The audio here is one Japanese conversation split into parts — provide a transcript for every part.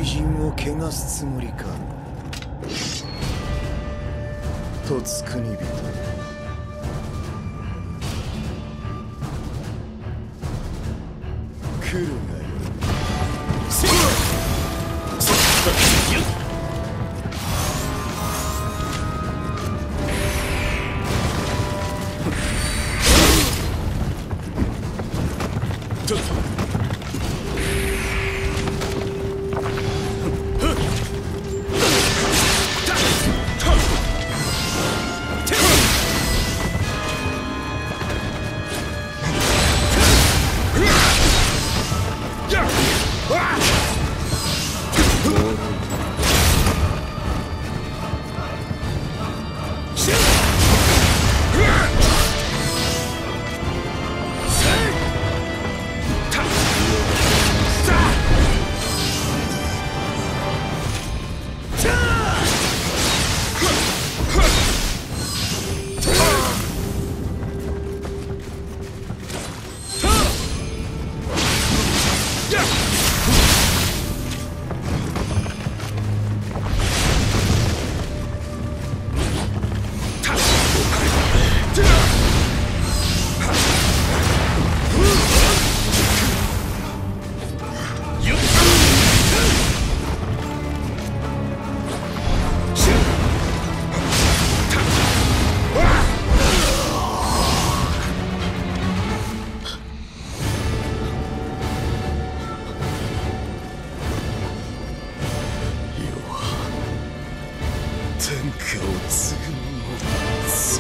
人を汚すつもりか。とつくに人、来るがよい。天下を継ぐ者ぞ。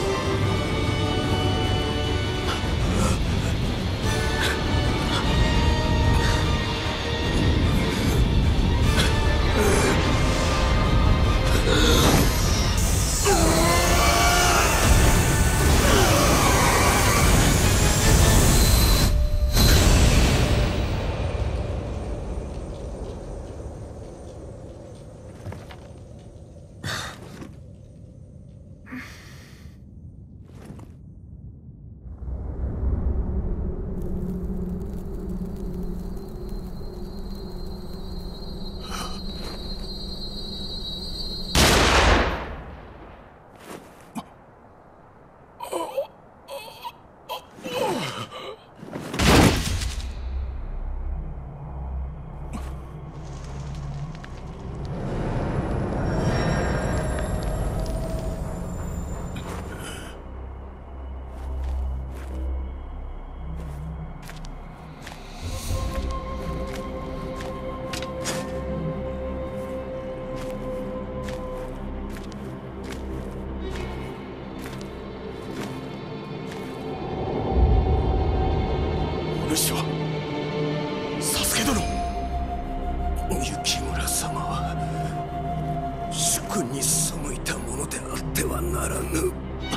主は佐助殿。 幸村様は主君に背いたものであってはならぬ。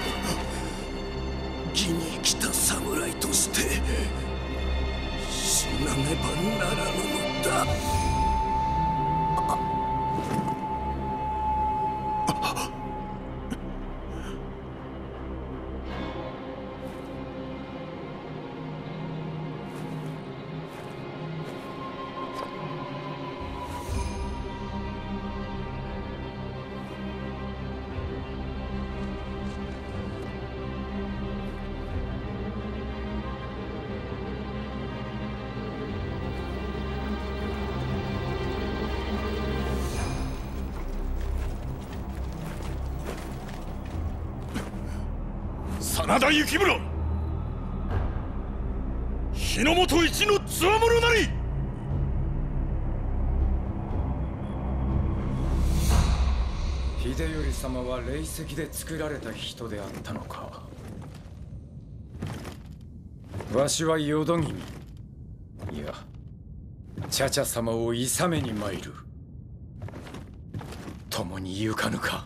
義に生きた侍として死なねばならぬのだ。 真田幸村、日の本一のつわものなり。 秀頼様は霊石で作られた人であったのか。わしは淀君、いや茶々様を諌めに参る。共に行かぬか。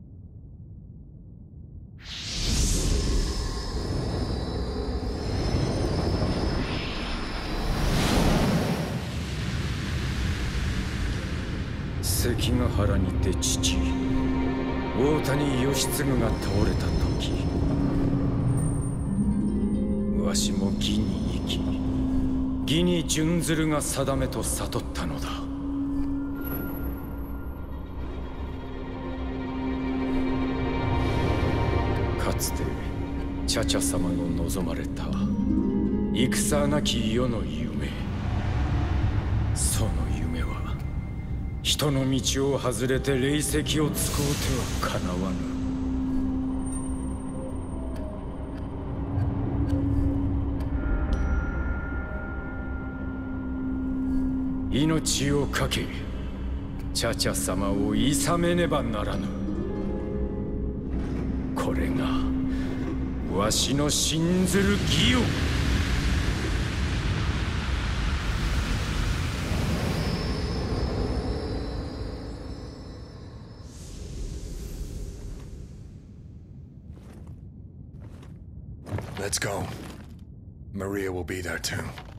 関ヶ原にて父大谷義継が倒れた時、わしも義に生き義に準ずるが定めと悟ったのだ。 つてチャチャ様の望まれた戦なき世の夢、その夢は人の道を外れて霊石を使うてはかなわぬ。命を懸けチャチャ様を諌めねばならぬ。これがわしの信ずる義よ。 Let's go. Maria will be there too.